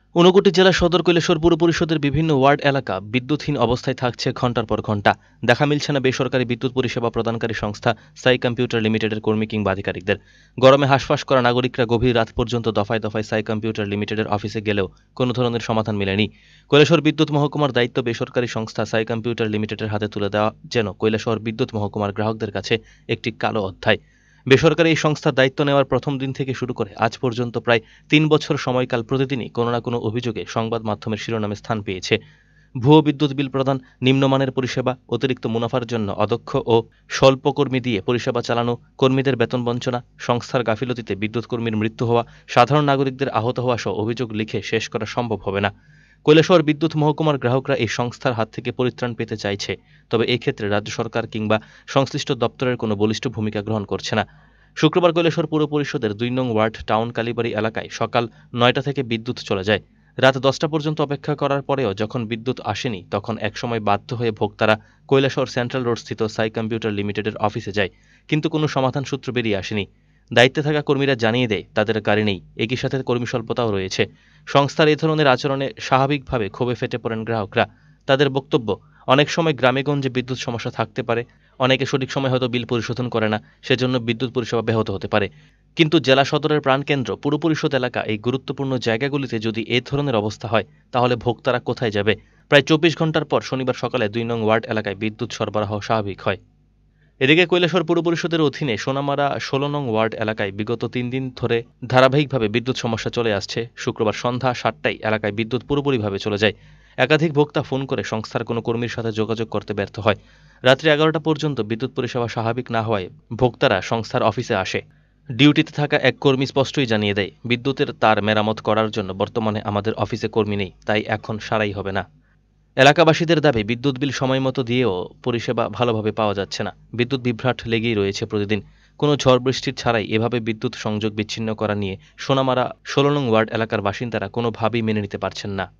ঊনকোটি জেলা সদর কৈলাসহর পুর পরিষদের বিভিন্ন ওয়ার্ড এলাকা বিদ্যুৎহীন অবস্থায় থাকছে ঘণ্টার পর ঘণ্টা। দেখা মিলছে না বেসরকারি বিদ্যুৎ পরিষেবা প্রদানকারী সংস্থা সাই কম্পিউটার লিমিটেডের কর্মী কিংবা আধিকারিকদের। গরমে হাঁসফাঁস করা নাগরিকরা গভীর রাত পর্যন্ত দফায় দফায় সাই কম্পিউটার লিমিটেডের অফিসে গেলেও কোনো ধরনের সমাধান মেলেনি। কৈলাসহর বিদ্যুৎ মহকুমার দায়িত্ব বেসরকারি সংস্থা সাই কম্পিউটার লিমিটেডের হাতে তুলে দেওয়া যেন কৈলাসহর বিদ্যুৎ মহকুমার গ্রাহকদের কাছে একটি কালো অধ্যায়। বেসরকারি এই সংস্থার দায়িত্ব নেওয়ার প্রথম দিন থেকে শুরু করে আজ পর্যন্ত প্রায় ৩ বছর সময়কাল প্রতিদিনই কোনো না কোনো অভিযোগে সংবাদ মাধ্যমের শিরোনামে স্থান পেয়েছে। ভুয়ো বিদ্যুৎ বিল প্রদান, নিম্নমানের পরিষেবা, অতিরিক্ত মুনাফার জন্য অদক্ষ ও স্বল্প কর্মী দিয়ে পরিষেবা চালানো, কর্মীদের বেতন বঞ্চনা, সংস্থার গাফিলতিতে বিদ্যুৎ কর্মীর মৃত্যু হওয়া, সাধারণ নাগরিকদের আহত হওয়া সহ অভিযোগ লিখে শেষ করা সম্ভব হবে না। কৈলাসহর বিদ্যুৎ মহকুমার গ্রাহকরা এই সংস্থার হাত থেকে পরিত্রাণ পেতে চাইছে, তবে এই ক্ষেত্রে রাজ্য সরকার কিংবা সংশ্লিষ্ট দপ্তরের কোনো বলিষ্ঠ ভূমিকা গ্রহণ করছে না। শুক্রবার কৈলাসহর পুর পরিষদের ২ নং ওয়ার্ড টাউন কালীবাড়ি এলাকায় সকাল ৯টা থেকে বিদ্যুৎ চলে যায়। রাত 10টা পর্যন্ত অপেক্ষা করার পরেও যখন বিদ্যুৎ আসেনি, তখন একসময় বাধ্য হয়ে ভোক্তারা কৈলাসহর সেন্ট্রাল রোড স্থিত সাই কম্পিউটার লিমিটেডের অফিসে যায়, কিন্তু কোনো সমাধান সূত্র বেরিয়ে আসেনি। দায়িত্বে থাকা কর্মীরা জানিয়ে দেয় তাদের গাড়ি নেই, একই সাথে কর্মী স্বল্পতাও রয়েছে। সংস্থার এই ধরনের আচরণে স্বাভাবিকভাবে ক্ষোভে ফেটে পড়েন গ্রাহকরা। তাদের বক্তব্য, অনেক সময় গ্রামেগঞ্জে বিদ্যুৎ সমস্যা থাকতে পারে, অনেকে সঠিক সময় হয়তো বিল পরিশোধন করে না, সেজন্য বিদ্যুৎ পরিষেবা ব্যাহত হতে পারে। কিন্তু জেলা সদরের প্রাণকেন্দ্র পুর পরিষদ এলাকা এই গুরুত্বপূর্ণ জায়গাগুলিতে যদি এ ধরনের অবস্থা হয়, তাহলে ভোক্তারা কোথায় যাবে? প্রায় ২৪ ঘণ্টার পর শনিবার সকালে ২ নং ওয়ার্ড এলাকায় বিদ্যুৎ সরবরাহ স্বাভাবিক হয়। এদিকে কৈলাসহর পুর পরিষদের অধীনে সোনামারা ১৬ নং ওয়ার্ড এলাকায় বিগত ৩ দিন ধরে ধারাবাহিকভাবে বিদ্যুৎ সমস্যা চলে আসছে। শুক্রবার সন্ধ্যা ৭টায় এলাকায় বিদ্যুৎ পুরোপুরিভাবে চলে যায়। একাধিক ভোক্তা ফোন করে সংস্থার কোনো কর্মীর সাথে যোগাযোগ করতে ব্যর্থ হয়। রাত্রি ১১টা পর্যন্ত বিদ্যুৎ পরিষেবা স্বাভাবিক না হওয়ায় ভোক্তারা সংস্থার অফিসে আসে। ডিউটিতে থাকা এক কর্মী স্পষ্টই জানিয়ে দেয়, বিদ্যুতের তার মেরামত করার জন্য বর্তমানে আমাদের অফিসে কর্মী নেই, তাই এখন সারাই হবে না। এলাকাবাসীদের দাবি, বিদ্যুৎ বিল সময়মতো দিয়েও পরিষেবা ভালোভাবে পাওয়া যাচ্ছে না। বিদ্যুৎ বিভ্রাট লেগেই রয়েছে প্রতিদিন। কোনো ঝড় বৃষ্টির ছাড়াই এভাবে বিদ্যুৎ সংযোগ বিচ্ছিন্ন করা নিয়ে সোনামারা ১৬ নং ওয়ার্ড এলাকার বাসিন্দারা কোনোভাবেই মেনে নিতে পারছেন না।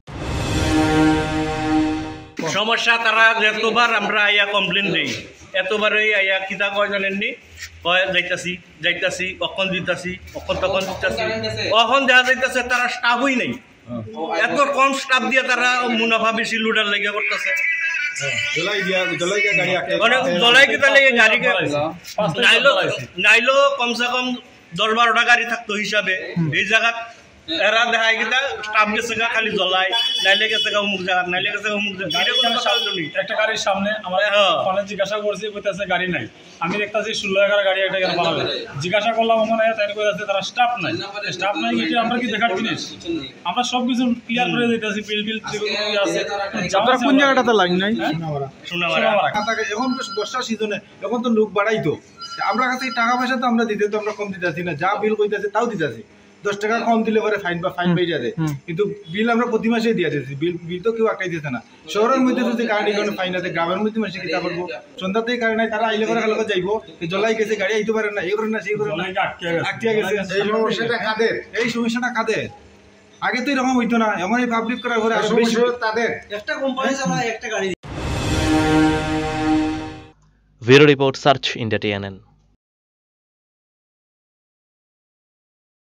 সমস্যা তারা যতবার আমরা আইয়া কমপ্লেন দিই, এতবারই আইয়া কিতা কয় জানেননি, কয় যাইতাছি কখন দিতাছি, কখন তখন দিতাছি, কখন দেখা যাইতেছে তারা স্টাফই নেই। এত কম স্টাফ দিয়ে তারা মুনাফা বেশি লুটার লেগে করতেছে। নাইলো কমসে কম ১০-১২টা গাড়ি থাকতো হিসাবে। এই জায়গা এরা দেখায় কিনা স্টাফ গেছে খালি জ্বলাই, নাইলে গেছে অমুক জায়গা, নাইলে গেছে অমুক জায়গা। একটা গাড়ির সামনে আমার ফোনে জিজ্ঞাসা করছি, কইতাছে গাড়ি নাই। আমি দেখতেছি ১৬-১১ গাড়ি একটা গেলে পালাবে। জিজ্ঞাসা করলাম ওখানে, তাই কইতাছে তারা স্টাফ নাই। স্টাফ নাই এটা আমরা কি দেখার জিনিস? আমরা সবকিছু ক্লিয়ার করে দিতেছি, বিল আছে। আপনারা কোন জায়গাটাতে লাইন নাই? সোনামারা। এখন তো বর্ষার সিজনে, এখন তো লোক বাড়াইতো। আমরা কাছে টাকা পয়সা তো আমরা দিতে, তো আমরা কম দিতেছি না, যা বিল কইতাছে তাও দিতেছি। ১০ টাকা কম দিলে পরে ফাইন পেয়ে যাবে, কিন্তু বিল আমরা প্রতি মাসে দিয়ে দিচ্ছি। বিল তো কেউ আটকাই দিতে না। শহরের মধ্যে যদি কারেন্ট কারণে ফাইন আছে, গ্রামের মধ্যে মাসে কিতা করবো? সন্ধ্যাতেই কারণে তারা আইলে করে কালকে যাইবো, জ্বলাই গেছে, গাড়ি আইতে পারে না, এই করে না সেই করে না, আটকে গেছে। এই সমস্যাটা কাদের? আগে তো এরকম হইতো না, এমন পাবলিক করার পরে তাদের একটা কোম্পানি চালায় একটা গাড়ি। Bureau report, search India TNN।